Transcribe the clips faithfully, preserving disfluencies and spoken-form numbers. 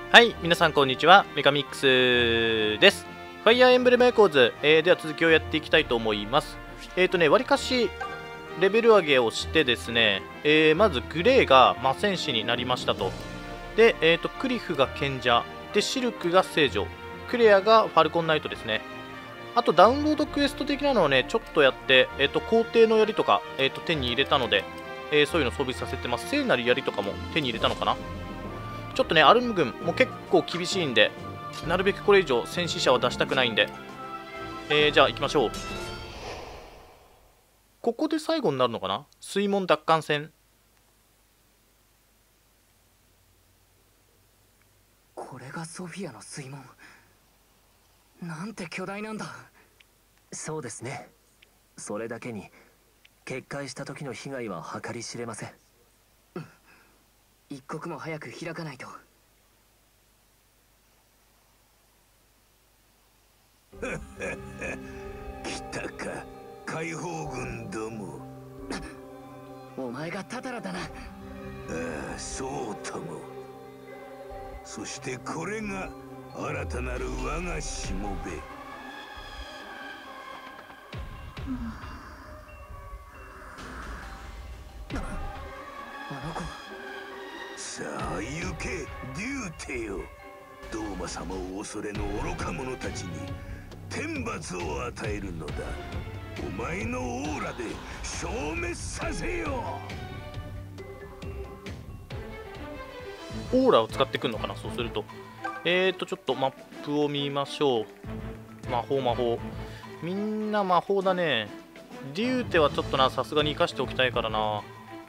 はい、皆さんこんにちは、メカミックスです。ファイアーエンブレムエコーズ、えー、では続きをやっていきたいと思います。えっ、ー、とね、わりかしレベル上げをしてですね、えー、まずグレーが魔戦士になりましたと。で、えーと、クリフが賢者、で、シルクが聖女、クレアがファルコンナイトですね。あとダウンロードクエスト的なのをね、ちょっとやって、えっ、ー、と、皇帝の槍とか、えーと、手に入れたので、えー、そういうの装備させてます。聖なる槍とかも手に入れたのかな。ちょっとね、アルム軍も結構厳しいんで、なるべくこれ以上戦死者は出したくないんで、えー、じゃあ行きましょう。ここで最後になるのかな。水門奪還戦。 これがソフィアの水門。なんて巨大なんだ。 そうですね。それだけに決壊した時の被害は計り知れません。 一刻も早く開かないと。 来たか、解放軍ども。 お前がタタラだな。ああ、そうとも。そしてこれが新たなる我がしもべ。 あの子。 さあ行け、デューテよ。ドーマ様を恐れぬ愚か者たちに天罰を与えるのだ。お前のオーラで消滅させよう。オーラを使ってくるのかな。そうするとえーとちょっとマップを見ましょう。魔法魔法、みんな魔法だね。デューテはちょっとな、さすがに生かしておきたいからな。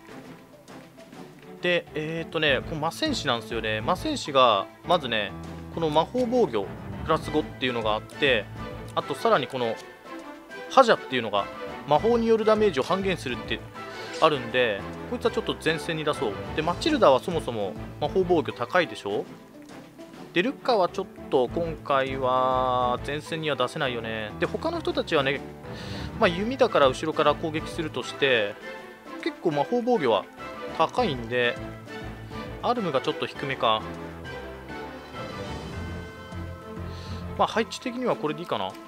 で、えーとね、この魔戦士なんですよね。魔戦士がまずね、この魔法防御プラスごっていうのがあって、あとさらにこの覇者っていうのが魔法によるダメージを半減するってあるんで、こいつはちょっと前線に出そう。で、マチルダはそもそも魔法防御高いでしょ。で、ルッカはちょっと今回は前線には出せないよね。で、他の人たちはね、まあ、弓だから後ろから攻撃するとして結構魔法防御は高いんで、アルムがちょっと低めか。まあ配置的にはこれでいいかな。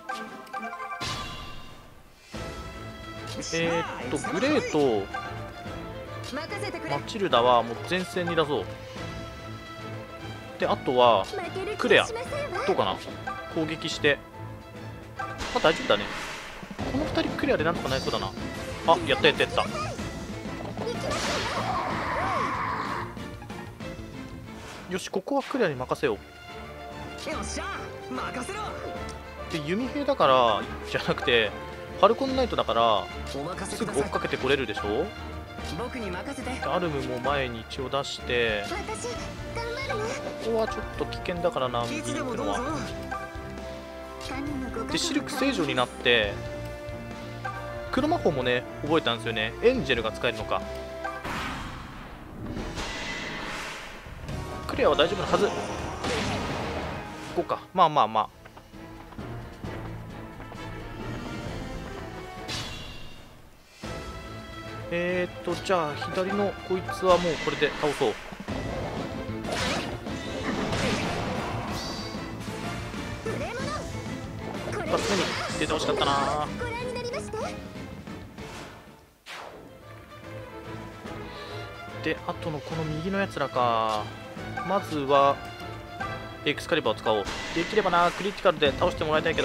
えー、っとグレーとマチルダはもう前線に出そう。で、あとはクレアどうかな。攻撃してまあ大丈夫だね。このふたりクレアでなんとかなりそうだな。あ、やったやったやった。よし、ここはクレアに任せよう。 よっしゃ、任せろ。 で、弓兵だからじゃなくてファルコンナイトだからすぐ追っかけてこれるでしょ。 僕に任せて。 アルムも前に一応出して、ここはちょっと危険だからな、右に行くのは。で、シルク聖女になって黒魔法もね覚えたんですよね。エンジェルが使えるのか。クレアは大丈夫なはず。ここか。まあまあまあ。えーっとじゃあ左のこいつはもうこれで倒そう。一発目に出てほしかったな。で、あとのこの右のやつらか。まずはエクスカリバーを使おう。できればな、クリティカルで倒してもらいたいけど。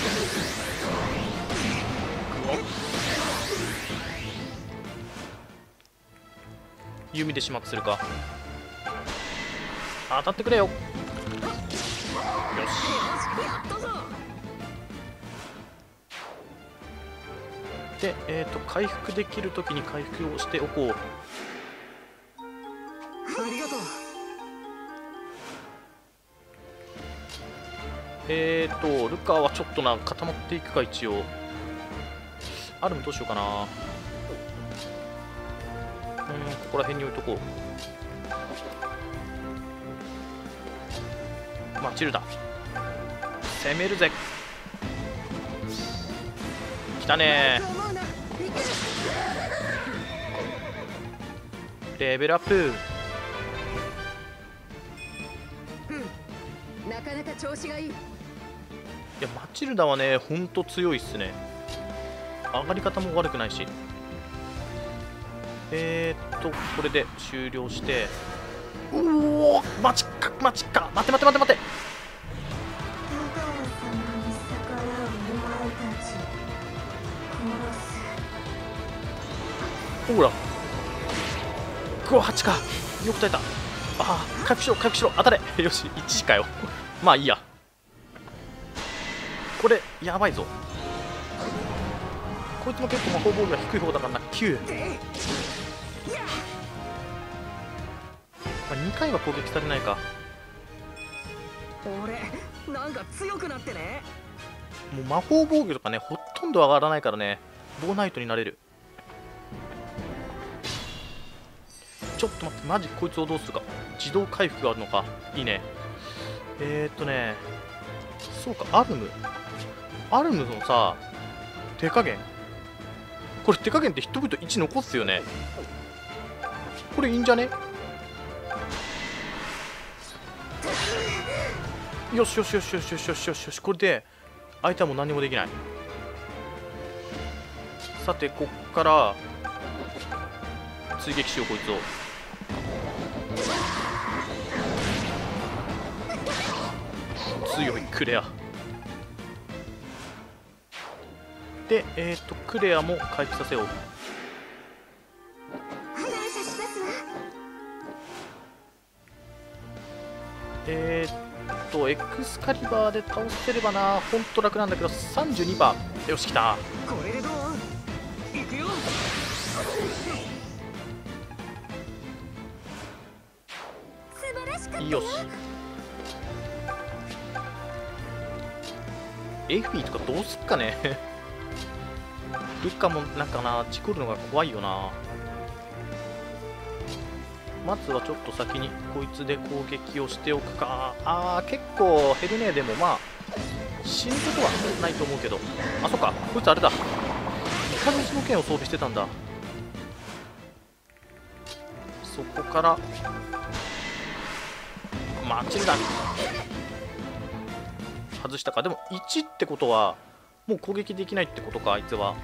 弓で始末するか。当たってくれよ。よし。で、えっと回復できるときに回復をしておこう。 ありがとう。 えーとルカはちょっとな、固まっていくか。一応アルムどうしようかな。うん、ここら辺に置いとこう。マチルダ攻めるぜ。来たねー。レベルアップ。 なかなか調子がいい。 いやマチルダはねほんと強いっすね。上がり方も悪くないし。えー、っとこれで終了して、うおーマジかマジか、待て待て待て待て、ほらうわはちか、よく耐えた。ああ回復しろ回復しろ、当たれよしいちかよまあいいや、これやばいぞ。こいつも結構魔法防御が低い方だからな。きゅう、まあ、にかいは攻撃されないか。 俺なんか強くなってね。 もう魔法防御とかねほとんど上がらないからね、ボーナイトになれる。ちょっと待って、マジこいつをどうするか。自動回復があるのか、いいね。えー、っとねそうか、アルムアルムのさ手加減、これ手加減ってヒットポイントいち残すよね。これいいんじゃね。よしよしよしよしよしよしよしよし、これで相手はもう何もできない。さてこっから追撃しようこいつを。強いクレアで、えっ、ー、とクレアも回復させよう。えーっとエクスカリバーで倒せればな、ほんと楽なんだけど。 さんじゅうにパーセント、よしきた。 これでどう？行くよ。素晴らしかったよ。 よし、エフィーとかどうすっかねルカもなんかな、事故るのが怖いよな。まずはちょっと先にこいつで攻撃をしておくか。あー結構減るね。でもまあ死ぬことはないと思うけど。あそっか、こいつあれだ、イカのの剣を装備してたんだ。そこからマチルダ外したか。でもいちってことはもう攻撃できないってことか、あいつは。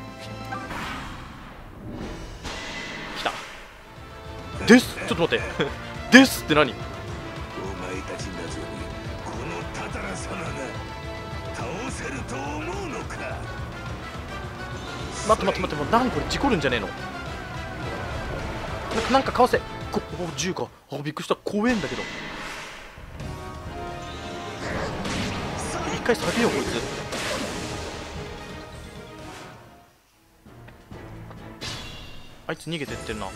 来たです。ちょっと待ってですって何。 お前たちなぞにこのタタラ様が倒せると思うのか。 待って待って待って、何これ、事故るんじゃねえの。なんかなんかかわせ。こおじゅうか。あびっくりした、怖えんだけど。一回下げようこいつ。あいつ逃げてってんな。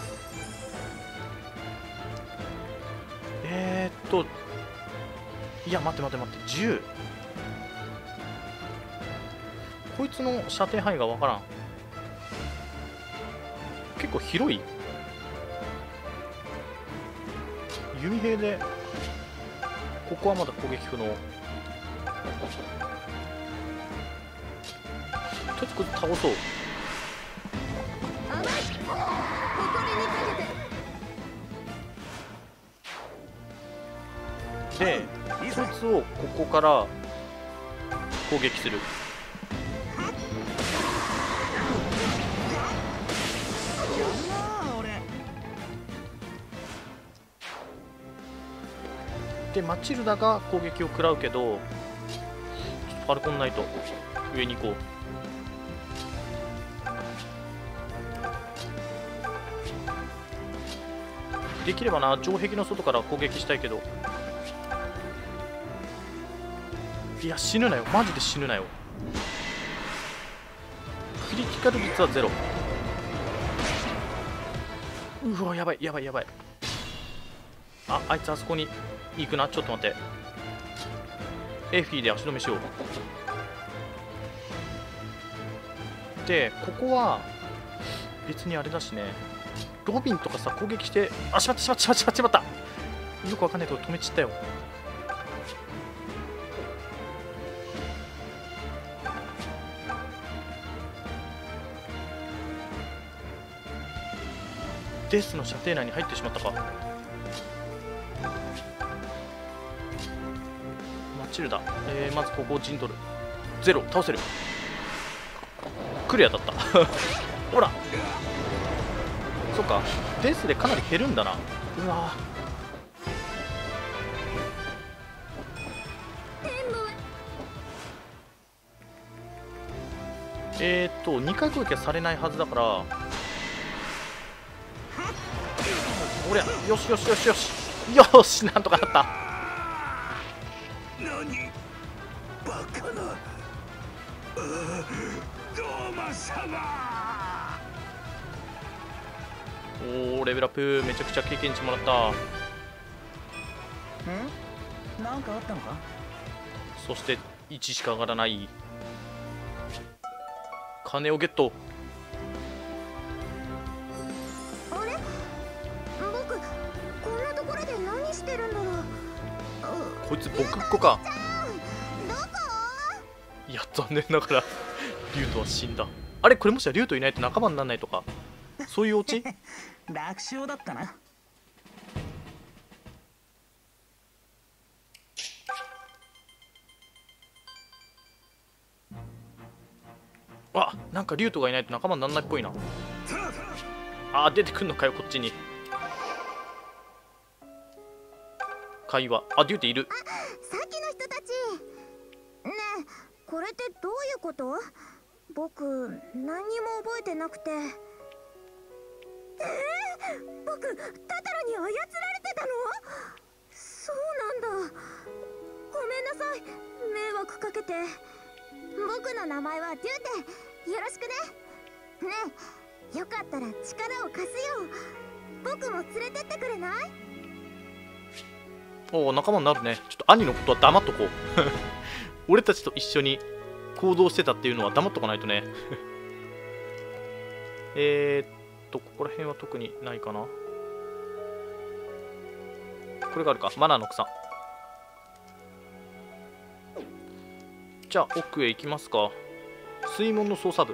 えー、っといや待って待って待って、じゅう、こいつの射程範囲が分からん。結構広い。弓兵でここはまだ攻撃不能。とりあえずこいつ倒そう。 甘い。誇りにかけて。 でこいつをここから攻撃する。でマチルダが攻撃を食らうけど、ちょっとファルコンナイト上に行こう。できればな城壁の外から攻撃したいけど、いや死ぬなよ、マジで死ぬなよ。クリティカル率はゼロ。うわやばいやばいやばい。ああいつあそこに行くな。ちょっと待って、エフィーで足止めしよう。でここは別にあれだしね、ロビンとかさ攻撃して、あしまったしまったしまったしまったしまった、よくわかんないけど止めちったよ。デスの射程内に入ってしまったか。 チルダ、えー、まずここを陣取る。ゼロ倒せる。クリアだったほら、そっか、デスでかなり減るんだな。うわえーっとにかい攻撃はされないはずだから、おりゃ、よしよしよしよしよし、なんとかなった。 何バカな。ドーマ様。 おお、レベルアップ、めちゃくちゃ経験値もらった。 ん？なんかあったのか？ そしていちしか上がらない。金をゲット。 あれ？僕こんなところで何してるんだろう。 こいつ僕っ子か。 どこ？ いや、残念ながらリュウトは死んだ。あれ、これもしやリュウトいないと仲間にならないとか、そういうオチ？ 楽勝だったな。 あ、なんかリュウトがいないと仲間にならないっぽいな。あー、出てくんのかよ、こっちに。会話。あ、リュウトいる。 さっきの人たち。ねえ、これってどういうこと？僕何にも覚えてなくて。えー、僕タタラに操られてたの？そうなんだ。ごめんなさい、迷惑かけて。僕の名前はデューテ。よろしくね。ねえ、よかったら力を貸すよ。僕も連れてってくれない？ おお、仲間になるね。ちょっと兄のことは黙っとこう俺たちと一緒に行動してたっていうのは黙っとかないとねえーっと、ここら辺は特にないかな。これがあるか、マナーの草。じゃあ奥へ行きますか。水門の操作部。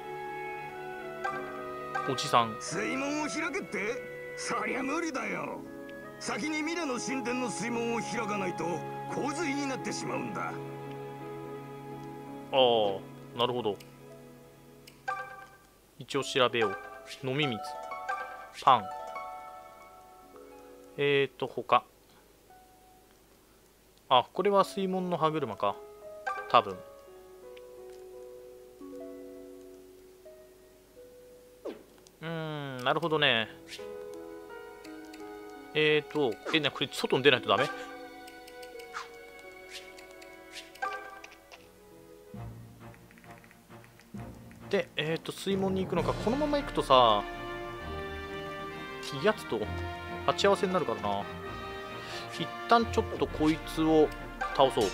おじさん。 水門を開けって？そりゃ無理だよ。先にミラの神殿の水門を開かないと洪水になってしまうんだ。 ああ、なるほど。一応調べよう。飲み水、パン、えーと他。あ、これは水門の歯車か、多分。うーん、なるほどね。えーと、え、な、これ外に出ないとダメ？で、えーと、水門に行くのか。このまま行くとさ、やつと鉢合わせになるからな。一旦ちょっとこいつを倒そう。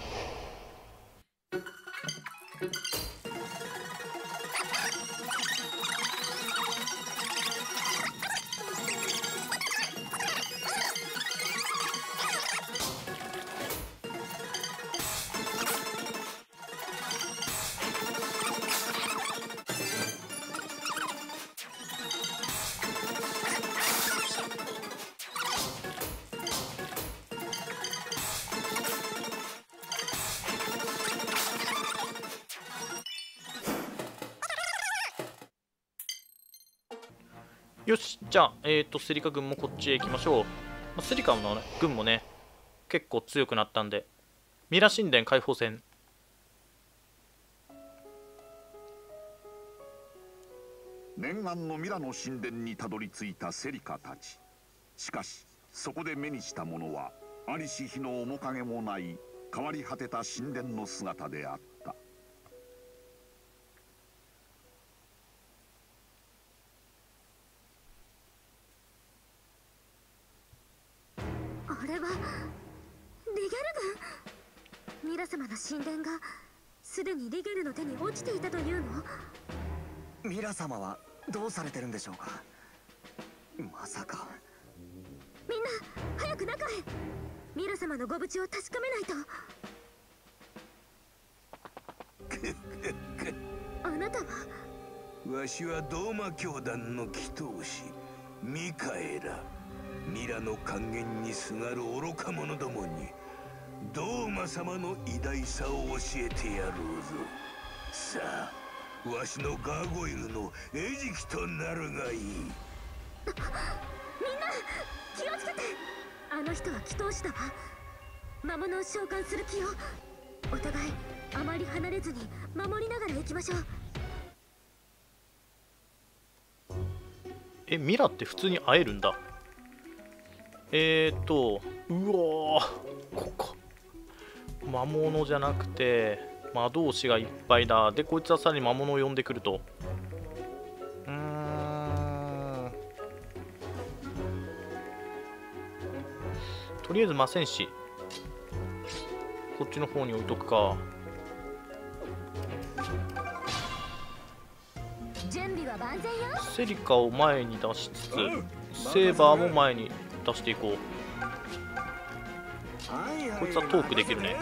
よし、じゃあ、えーと、スリカ軍もこっちへ行きましょう。まあ、スリカの、ね、軍もね、結構強くなったんで。ミラ神殿解放戦。 念願のミラの神殿にたどり着いたセリカたち。しかし、そこで目にしたものは、ありし日の面影もない変わり果てた神殿の姿であった。 あれはリゲル軍。ミラ様の神殿がすでにリゲルの手に落ちていたというの？ ミラ様はどうされてるんでしょうか。まさか。 みんな早く中へ。ミラ様のご無事を確かめないと。あなたは？ わしはドーマ教団の祈祷師ミカエラ。ミラの還元にすがる愚か者どもにドーマ様の偉大さを教えてやろうぞ。さあ、わしのガーゴイルの餌食となるがいい。 みんな気をつけて。あの人は祈祷師だわ。魔物を召喚する気を。お互いあまり離れずに守りながら行きましょう。 え、ミラって普通に会えるんだ。えーとうわー、ここ魔物じゃなくて魔導士がいっぱいだ。でこいつはさらに魔物を呼んでくると。うーん、とりあえず魔戦士こっちの方に置いとくか。 準備は万全よ。 セリカを前に出しつつセーバーも前に出していこう。こいつはトークできるね。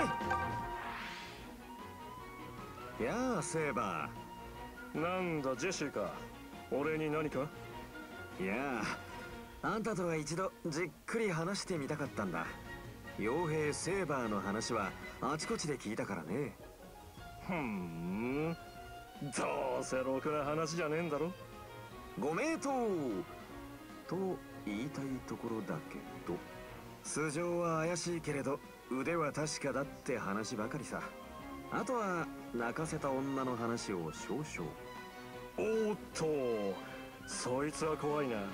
やあセーバー、なんだジェシーか、俺に何か。 いやあ、あんたとは一度じっくり話してみたかったんだ。傭兵セーバーの話はあちこちで聞いたからね。 ふん、どうせろくな話じゃねえんだろ。 ご名答と言いたいところだけど、素性は怪しいけれど腕は確かだって話ばかりさ。あとは泣かせた女の話を少々。 おっと、そいつは怖いな。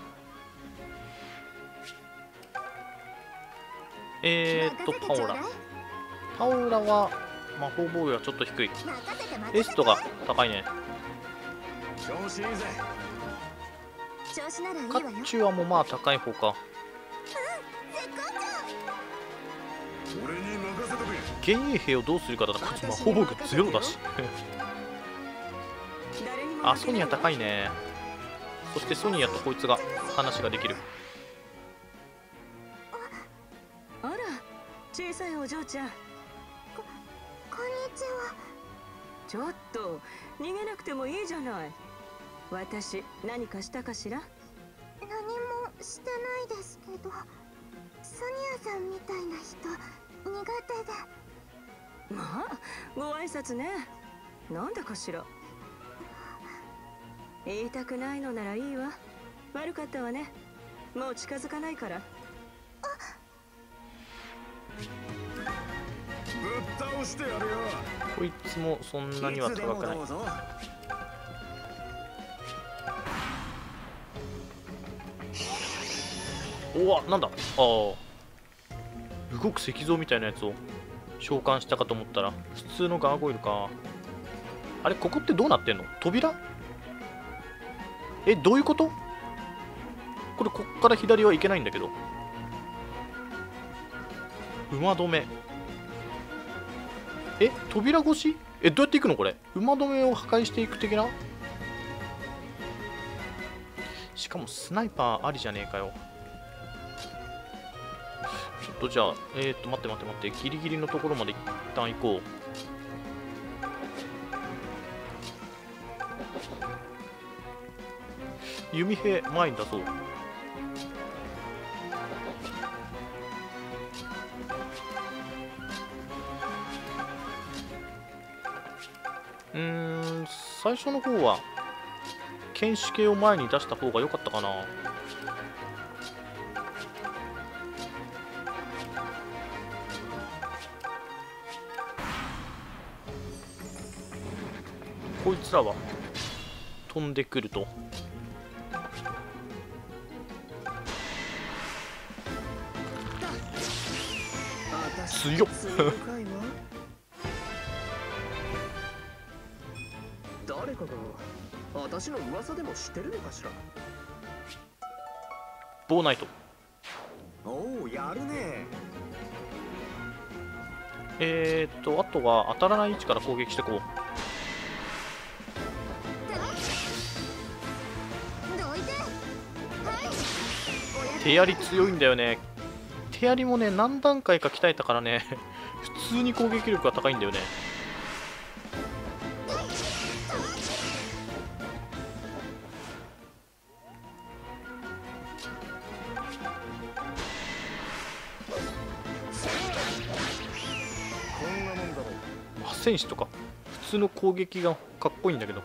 えーっとパオラパオラは魔法防御はちょっと低い。エストが高いね。 調子いいぜ。 調子ならいいカわよ。 ッチュアもまあ高い方か。 俺に任せとけ。 幻影兵をどうするかだな。こっち魔法防御ゼロだしあ、ソニア高いね。そしてソニアとこいつが話ができる。 あら、小さいお嬢ちゃん。 ここんにちは。 ちょっと逃げなくてもいいじゃない。私何かしたかしら。 何もしてないですけど、ソニアさんみたいな人苦手で。 まあご挨拶ね。なんだかしら。言いたくないのならいいわ。悪かったわね。もう近づかないから。 ぶっ倒してやるよ。 こいつもそんなには高くない。おわ、なんだ。ああ、動く石像みたいなやつを召喚したかと思ったら普通のガーゴイルか。あれ、ここってどうなってんの？扉？え、どういうこと？これこっから左はいけないんだけど。馬止め。え、扉越し？え、どうやって行くのこれ？馬止めを破壊していく的な？しかもスナイパーありじゃねえかよ。ちょっとじゃあ、えーっと、待って待って待って、ギリギリのところまで一旦行こう。弓兵前に出そう。うーん、最初の方は剣士系を前に出した方が良かったかな。こいつらは飛んでくると。強っ誰かが私の噂でも知ってるのかしら。 ボーナイト。 おお、やるね。 えーっとあとは当たらない位置から攻撃していこう。手槍強いんだよね。手槍もね何段階か鍛えたからね普通に攻撃力が高いんだよね。 戦士とか普通の攻撃がかっこいいんだけど。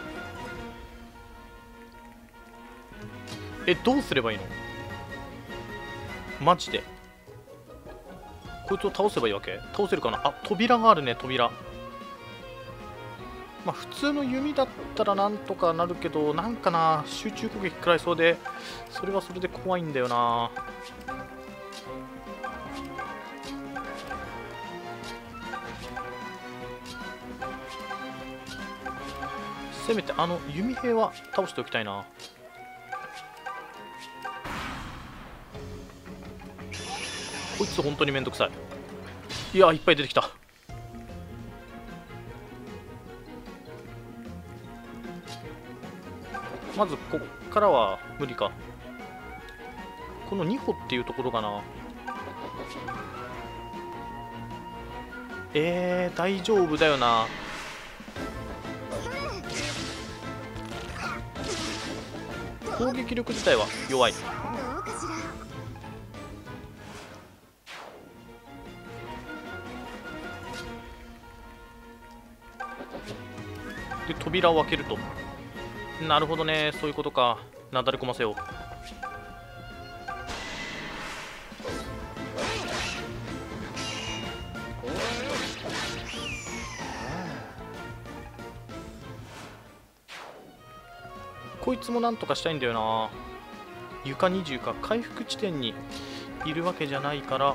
え、どうすればいいの？マジでこいつを倒せばいいわけ？倒せるかなあ、扉があるね、扉。まあ普通の弓だったらなんとかなるけど、なんかな、集中攻撃食らいそうで、それはそれで怖いんだよな。せめてあの弓兵は倒しておきたいな。こいつ本当にめんどくさい。いや、いっぱい出てきた。まずこっからは無理か。このに歩っていうところかな。えー、大丈夫だよな。攻撃力自体は弱い。で、扉を開けると。なるほどね、そういうことか。なだれ込ませよう。こいつもなんとかしたいんだよな。床にじゅうか、回復地点にいるわけじゃないから。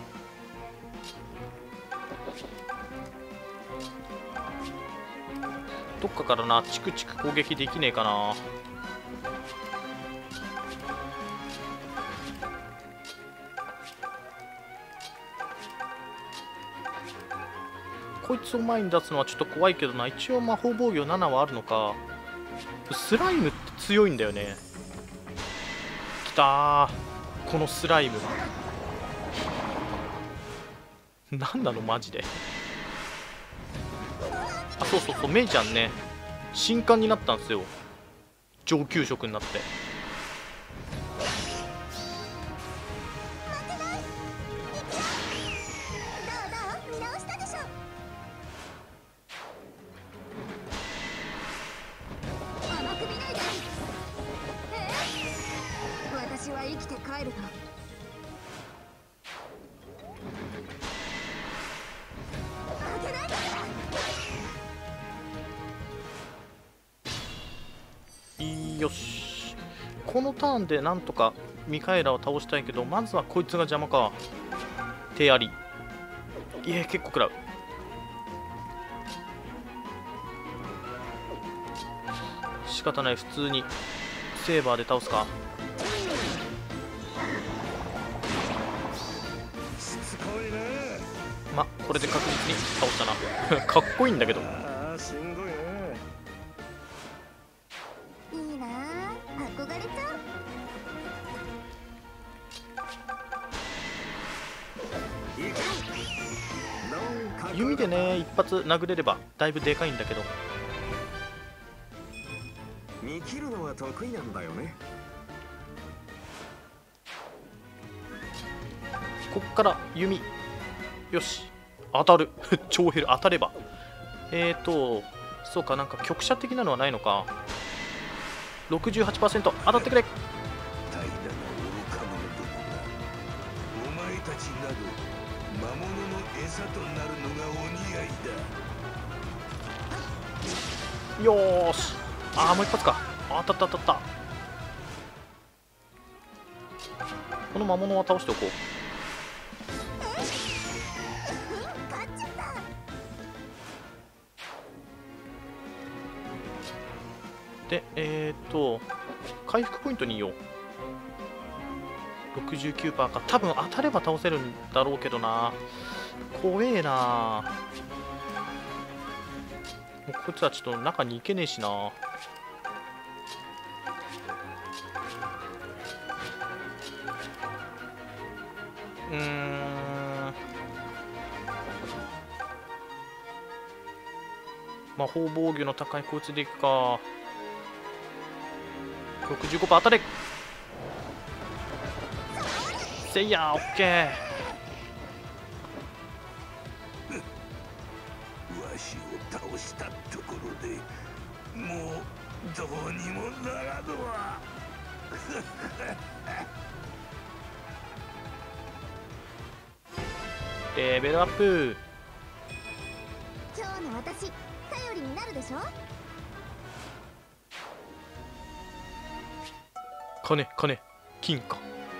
どっかからな、チクチク攻撃できねえかな。こいつを前に出すのはちょっと怖いけどな。一応魔法防御ななはあるのか。スライムって強いんだよね。きたー、このスライムなんなのマジで。あ、そうそうそう、メイちゃんね、新刊になったんですよ、上級職になって。 私は生きて帰るの。 よし、このターンでなんとかミカエラを倒したいけど、まずはこいつが邪魔か。手あり。いえ、結構食らう。仕方ない、普通にセーバーで倒すか。ま、これで確実に倒したなかっこいいんだけど。 ああ、しんどいね。 いいなあ、憧れちゃう。 弓でね、一発殴れればだいぶでかいんだけど。 見切るのは得意なんだよね。 こっから弓。よし、当たる超減る。当たればえーとそうか、なんか局者的なのはないのか。 ろくじゅうはちパーセント 当たってくれ。 怠惰な愚か者どもがお前たちなど魔物の餌となるのがお似合いだ。 よーし、あー、もう一発か。あ、当たった当たった。この魔物は倒しておこう。で、えーっと回復ポイントにいよう。 ろくじゅうきゅうパーセント か。多分当たれば倒せるんだろうけどな。怖えな。もうこいつはちょっと中に行けねえしな。うーん、魔法防御の高いこいつでいくか。 ろくじゅうごパーセント 当たれ。せいやー、オッケー。 主を倒したところでもうどうにもならぬわ。 レベルアップ。 今日の私頼りになるでしょ。 金金金か。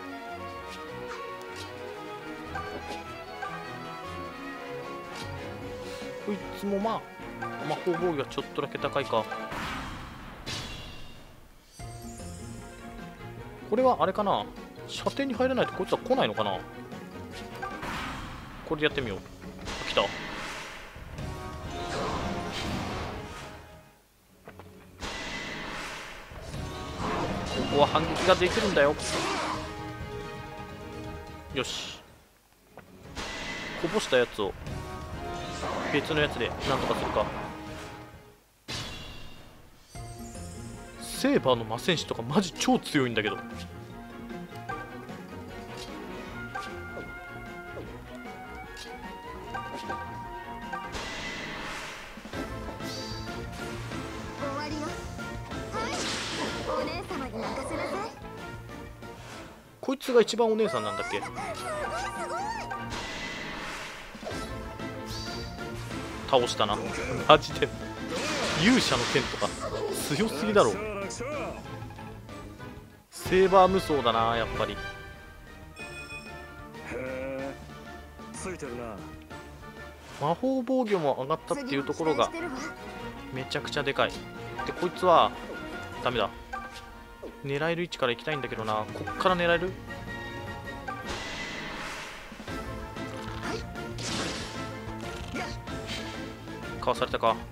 こいつもまあ魔法防御はちょっとだけ高いか。これはあれかな、射程に入らないとこいつは来ないのかな。これでやってみよう。来た。ここは反撃ができるんだよ。よし、こぼしたやつを別のやつでなんとかするか。セーバーの魔戦士とかマジ超強いんだけど。 終わりよ。はい、お姉様に任せなさい。 こいつが一番お姉さんなんだっけ。 すごいすごい。 倒したな。マジで勇者の剣とか強すぎだろ。セーバー無双だなやっぱり。 へえ、ついてるな。 魔法防御も上がったっていうところがめちゃくちゃでかい。でこいつはダメだ。狙える位置から行きたいんだけどな。こっから狙える。かわされたか。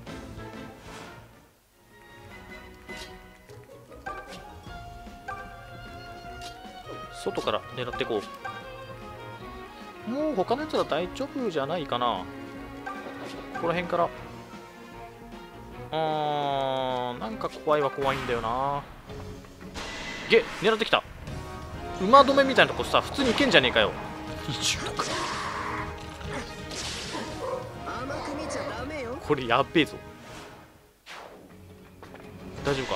外から狙っていこう。もう他のやつは大丈夫じゃないかな。この辺からあーなんか怖いは怖いんだよな。ゲ狙ってきた。馬止めみたいなとこさ普通にいけんじゃねえかよ。にじゅうろく。これやっべえぞ。大丈夫か。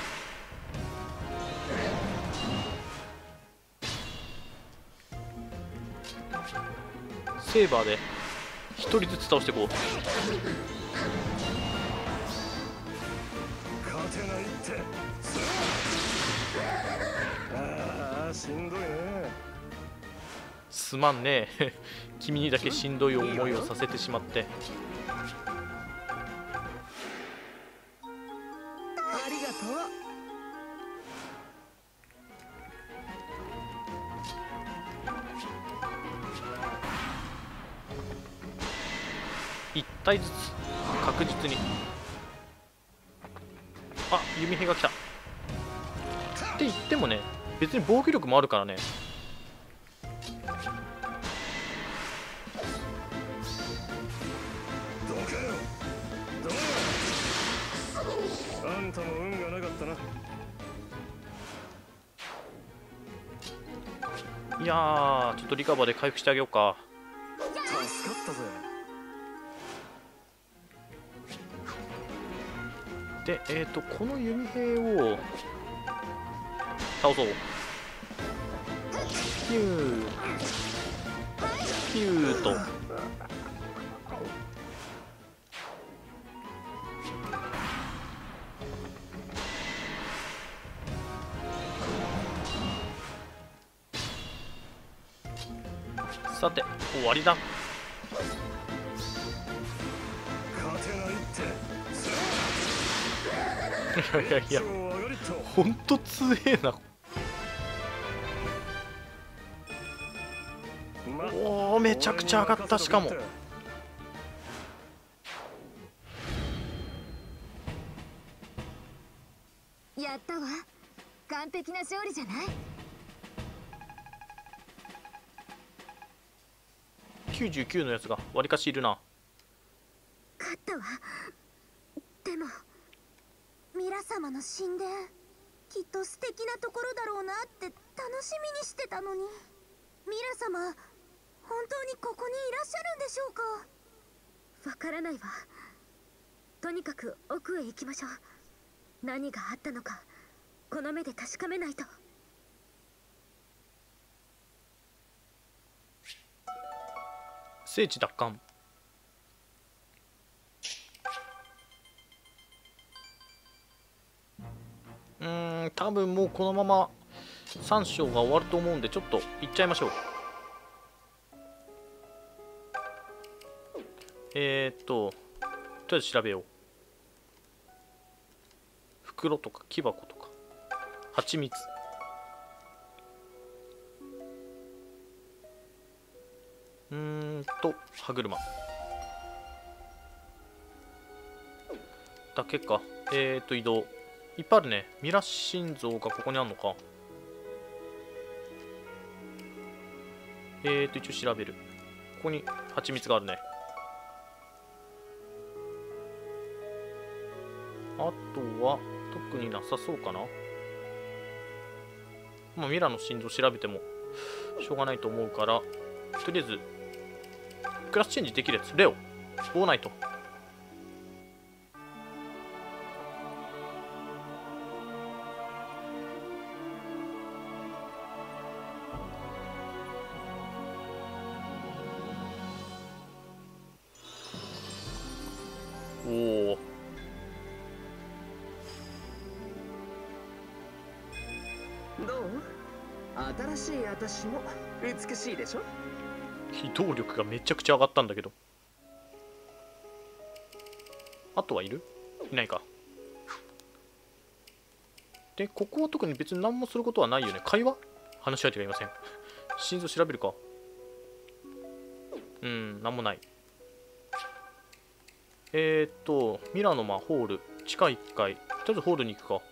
セーバーで一人ずつ倒していこう。 勝てないって。ああしんどいね。 すまんね君にだけしんどい思いをさせてしまって。 ありがとう。 一体ずつ確実に。あ、弓兵が来た。って言ってもね別に防御力もあるからね。 どけよ。どうあんたも運がなかったな。 いやーちょっとリカバーで回復してあげようか。 助かったぜ。 でえっ、ー、とこの弓兵を倒そう。ピューピューと。さて終わりだ。 勝てないって。 いやいやいやほんと強えな。おおめちゃくちゃ上がった。しかもやったわ。完璧な勝利じゃない。 きゅうじゅうきゅうのやつがわりかしいるな。 勝ったわ。でもミラ様の神殿きっと素敵なところだろうなって楽しみにしてたのに。ミラ様本当にここにいらっしゃるんでしょうか。わからないわ。 とにかく奥へ行きましょう。何があったのかこの目で確かめないと。 聖地奪還。うーん多分もうこのままさん章が終わると思うんでちょっと行っちゃいましょう。えーっととりあえず調べよう。袋とか木箱とか蜂蜜。うーんと歯車だけか。えーっと移動いっぱいあるね。ミラ心臓がここにあるのか。えーと一応調べる。ここに蜂蜜があるね。あとは特になさそうかな。まあミラの心臓調べてもしょうがないと思うから、とりあえずクラスチェンジできるやつ。レオボーナイト。おおどう？新しい私も美しいでしょ？ 機動力がめちゃくちゃ上がったんだけど。あとはいる？いないか。でここは特に別に何もすることはないよね。会話？話し相手がいません。心臓調べるか。うん何もない。えー、っとミラノマホール地下いっかい。とりあえずホールに行くか。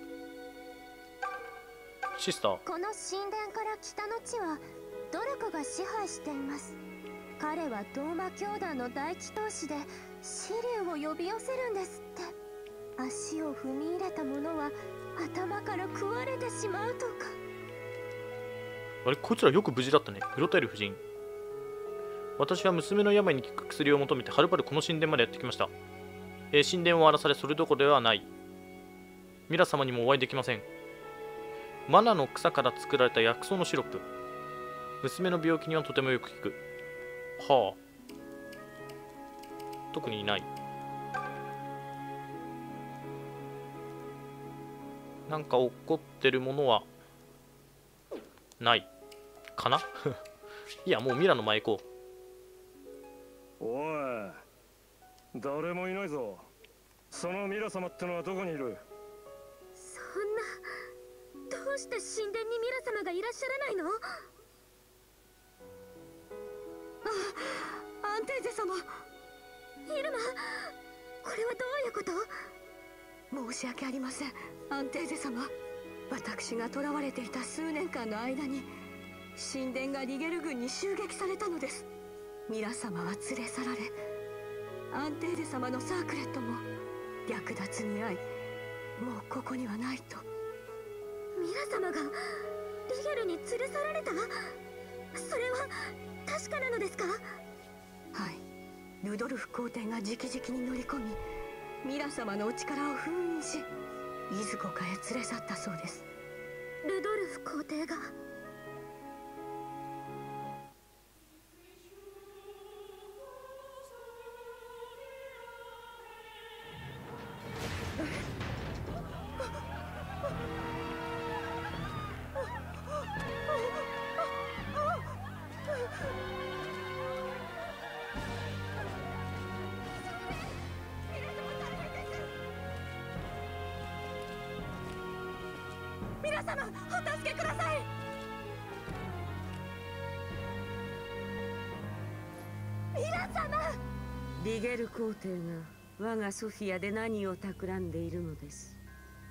シスター。 この神殿から北の地はドラクが支配しています。彼はドーマ教団の大祈祷師で試練を呼び寄せるんですって。足を踏み入れた者は頭から食われてしまうとか。 あれこいつらよく無事だったね。グロタイル夫人。私は娘の病に効く薬を求めてはるばるこの神殿までやってきました。えー、神殿を荒らされそれどころではない。ミラ様にもお会いできません。マナの草から作られた薬草のシロップ。娘の病気にはとてもよく効く。はあ。特にいない。なんか起こってるものはないかな。いやもうミラの前行こう。 おい誰もいないぞ。そのミラ様ってのはどこにいる？ そんな、どうして神殿にミラ様がいらっしゃらないの？あ、アンテーゼ様。イルマ、これはどういうこと？ 申し訳ありません、アンテーゼ様。私が囚われていた数年間の間に神殿がリゲル軍に襲撃されたのです。ミラ様は連れ去られ、アンテーゼ様のサークレットも略奪に遭い、もうここにはないと。 ミラ様がリゲルに連れ去られた？それは確かなのですか？ はい、ルドルフ皇帝が直々に乗り込み、ミラ様のお力を封印し、イズコカへ連れ去ったそうです。 ルドルフ皇帝が？皆様、お助けください。ミラ様。 リゲル皇帝が我がソフィアで何を企んでいるのです？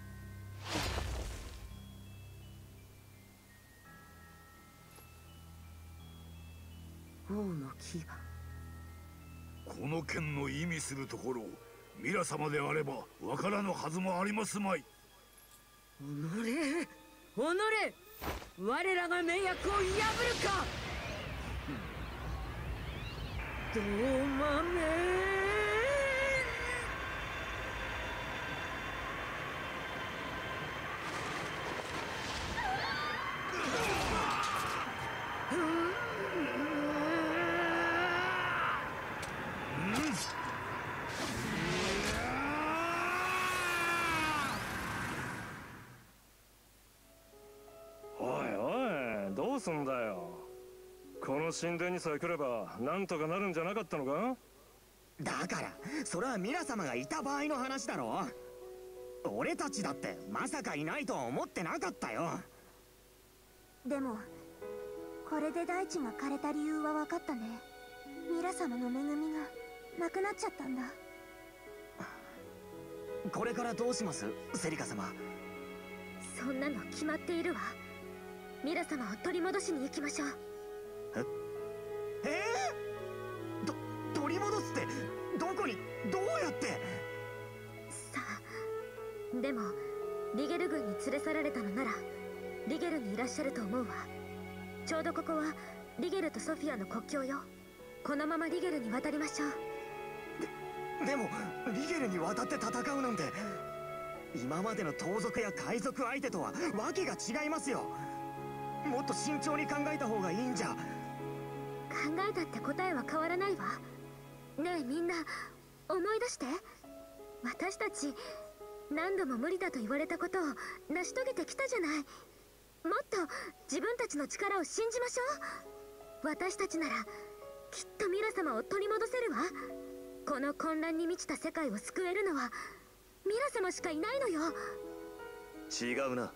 王の牙。 この剣の意味するところ、ミラ様であればわからぬはずもありますまい。 おのれ、おのれ、我らが盟約を破るか。どうまめ。 うすんだよ。この神殿にさえ来ればなんとかなるんじゃなかったのか。 だからそれはミラ様がいた場合の話だろ。俺たちだってまさかいないとは思ってなかったよ。 でもこれで大地が枯れた理由は分かったね。ミラ様の恵みがなくなっちゃったんだ。 これからどうしますセリカ様。 そんなの決まっているわ。ミラ様を取り戻しに行きましょう。 ええー、ど取り戻すってどこにどうやって。 さあ、でもリゲル軍に連れ去られたのならリゲルにいらっしゃると思うわ。ちょうどここはリゲルとソフィアの国境よ。このままリゲルに渡りましょう。 ででもリゲルに渡って戦うなんて今までの盗賊や海賊相手とはわけが違いますよ。もっと慎重に考えた方がいいんじゃ。 考えたって答えは変わらないわ。ねえみんな思い出して。私たち何度も無理だと言われたことを成し遂げてきたじゃない。もっと自分たちの力を信じましょう。私たちならきっとミラ様を取り戻せるわ。この混乱に満ちた世界を救えるのはミラ様しかいないのよ。 違うな。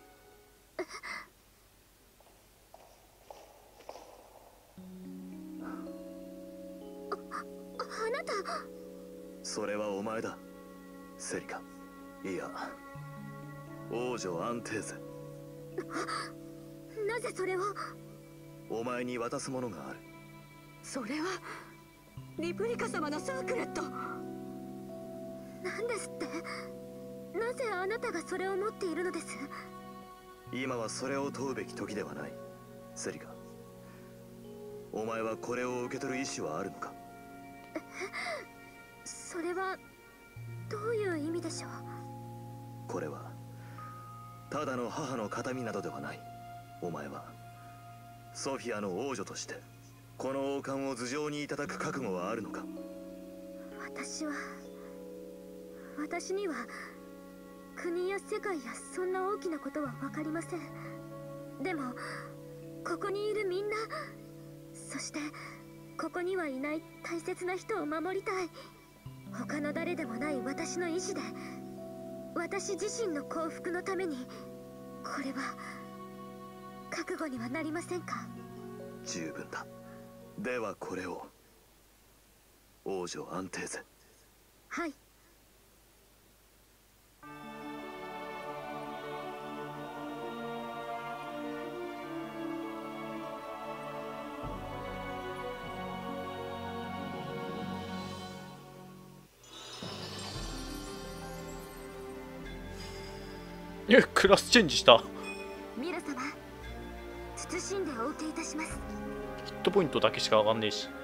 あなた。 それはお前だセリカ。いや王女アンテーゼ。 なぜそれを。 お前に渡すものがある。 それはリプリカ様のサークレット。 何ですって。なぜあなたがそれを持っているのです。 今はそれを問うべき時ではないセリカ。お前はこれを受け取る意思はあるのか。 それはどういう意味でしょう。 これはただの母の形見などではない。お前はソフィアの王女としてこの王冠を頭上にいただく覚悟はあるのか。 私は私には国や世界やそんな大きなことは分かりません。でもここにいるみんな、そしてここにはいない大切な人を守りたい。他の誰でもない私の意志で、私自身の幸福のために、これは覚悟にはなりませんか。 十分だ。ではこれを王女アンテーゼ。 はい。 え、クラスチェンジした。 ミラ様、謹んでお受けいたします。 ヒットポイントだけしか上がんねえし。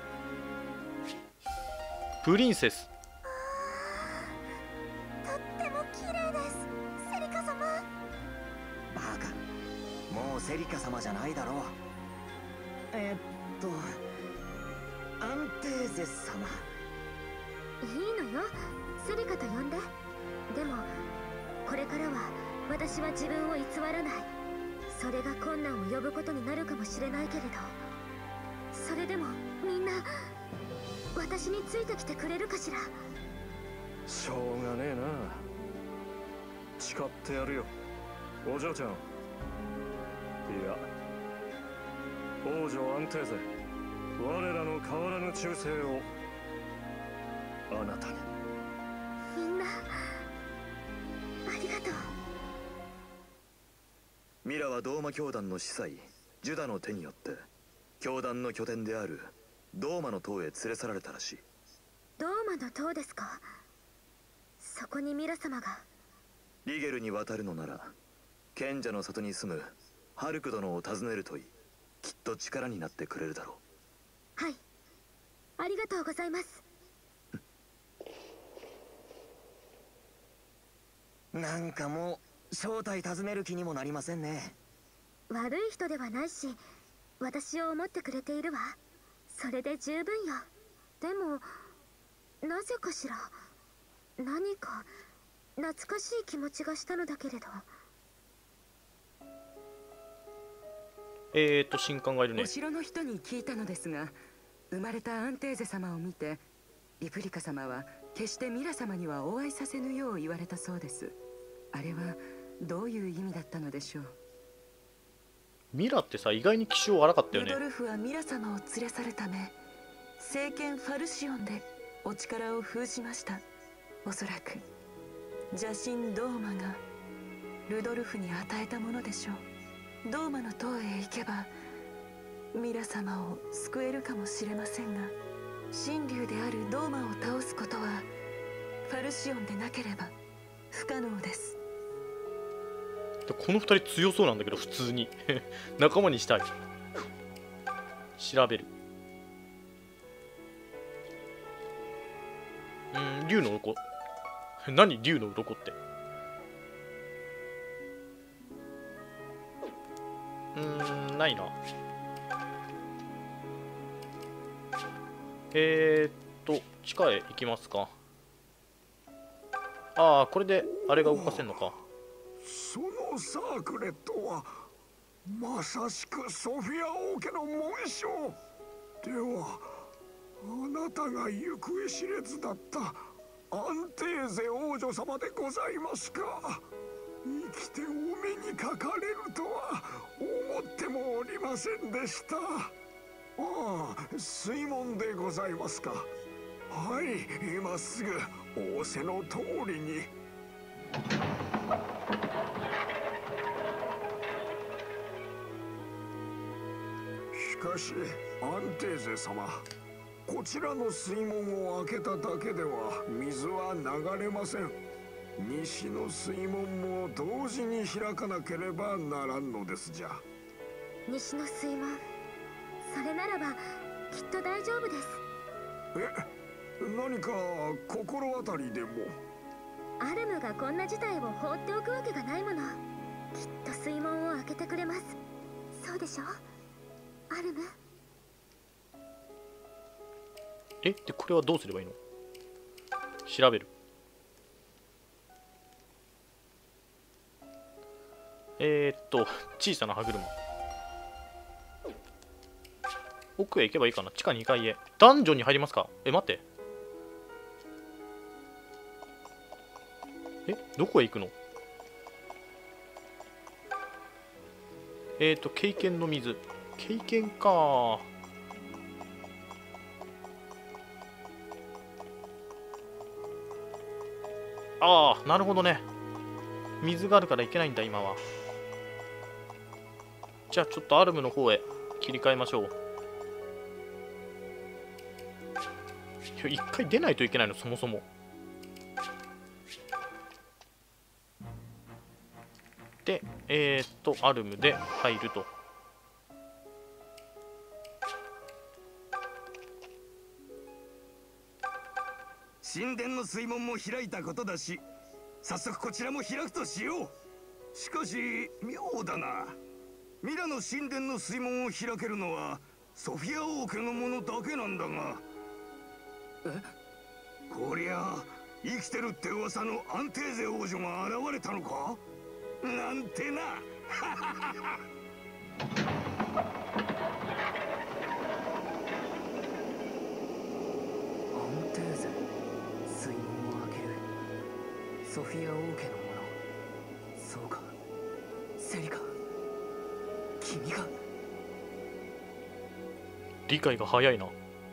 プリンセス。 とっても綺麗です、セリカ様。 バカ、もうセリカ様じゃないだろう。えっとアンテーゼ様。 いいのよ、セリカと呼んで。でもこれからは私は自分を偽らない。それが困難を呼ぶことになるかもしれないけれど、それでもみんな私についてきてくれるかしら。 しょうがねえな。誓ってやるよお嬢ちゃん。いや王女アンテーゼ、我らの変わらぬ忠誠をあなたに。 みんなありがとう。 ミラはドーマ教団の司祭ジュダの手によって教団の拠点であるドーマの塔へ連れ去られたらしい。 ドーマの塔ですか。そこにミラ様が。 リゲルに渡るのなら賢者の里に住むハルク殿を訪ねるといい。きっと力になってくれるだろう。はい、ありがとうございます。 なんかもう正体尋ねる気にもなりませんね。 悪い人ではないし、私を思ってくれているわ。それで十分よ。でもなぜかしら、何か懐かしい気持ちがしたのだけれど。 えーと神官がいるね。 お城の人に聞いたのですが、生まれたアンテーゼ様を見てリプリカ様は決してミラ様にはお会いさせぬよう言われたそうです。あれはどういう意味だったのでしょう。 ミラってさ、意外に気性荒かったよね。 ルドルフはミラ様を連れ去るため聖剣ファルシオンでお力を封じました。おそらく邪神ドーマがルドルフに与えたものでしょう。ドーマの塔へ行けばミラ様を救えるかもしれませんが、神竜であるドーマを倒すことはファルシオンでなければ不可能です。 このふたり強そうなんだけど、普通に仲間にしたい。調べる。うん、竜の鱗。何竜の鱗って。うーん、ないな。えー、っと地下へ行きますか。ああ、これであれが動かせるのか。 そのサークレットはまさしくソフィア王家の紋章では、あなたが行方知れずだったアンテーゼ王女様でございますか。生きてお目にかかれるとは思ってもおりませんでした。ああ、水門でございますか。はい、今すぐ仰せの通りに。しかしアンテーゼ様、こちらの水門を開けただけでは水は流れません。西の水門も同時に開かなければならんのですじゃ。 西の水門、それならばきっと大丈夫です。 え、何か心当たりでも？ アルムがこんな事態を放っておくわけがないもの。きっと水門を開けてくれます。そうでしょ、アルム？ え、でこれはどうすればいいの？調べる。えー、っと小さな歯車。奥へ行けばいいかな。地下にかいへ。ダンジョンに入りますか。え、待って。え、どこへ行くの？えーと、経験の水。経験か。ああ、なるほどね。水があるからいけないんだ、今は。じゃあ、ちょっとアルムの方へ切り替えましょう。一回出ないといけないの、そもそも。で、えー、っと、アルムで入ると。 神殿の水門も開いたことだし、早速こちらも開くとしよう。しかし妙だな。ミラの神殿の水門を開けるのはソフィア王家のものだけなんだが。え？こりゃ生きてるって噂のアンテーゼ王女が現れたのかなんてな。 アンテーゼ、水門を開ける。ソフィア王家のもの。そうか、セリカ、君が。 理解が早いな。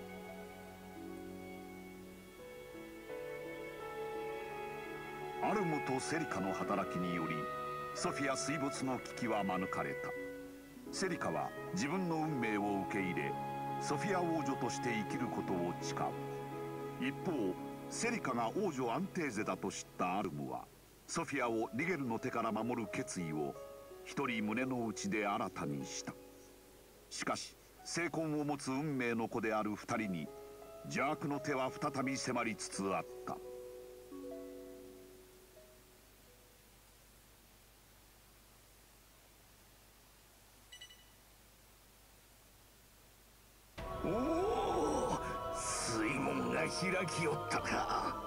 アルムとセリカの働きによりソフィア水没の危機は免れた。セリカは自分の運命を受け入れソフィア王女として生きることを誓う。一方セリカが王女アンテーゼだと知ったアルムはソフィアをリゲルの手から守る決意を一人胸の内で新たにした。しかし聖魂を持つ運命の子である二人に邪悪の手は再び迫りつつあった。 おお、水門が開きよったか。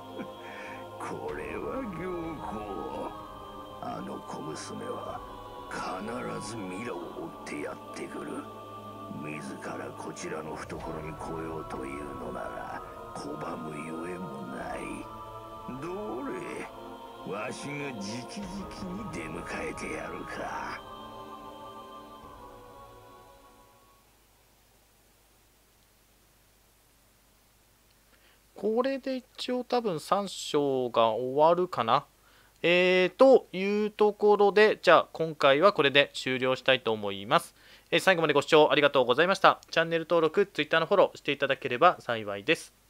これは良好。あの小娘は必ずミラを追ってやってくる。自らこちらの懐に来ようというのなら拒むゆえもない。どれ、わしが直々に出迎えてやるか。 これで一応多分さん章が終わるかな。えー、というところで、じゃあ今回はこれで終了したいと思います。えー、最後までご視聴ありがとうございました。チャンネル登録、Twitter のフォローしていただければ幸いです。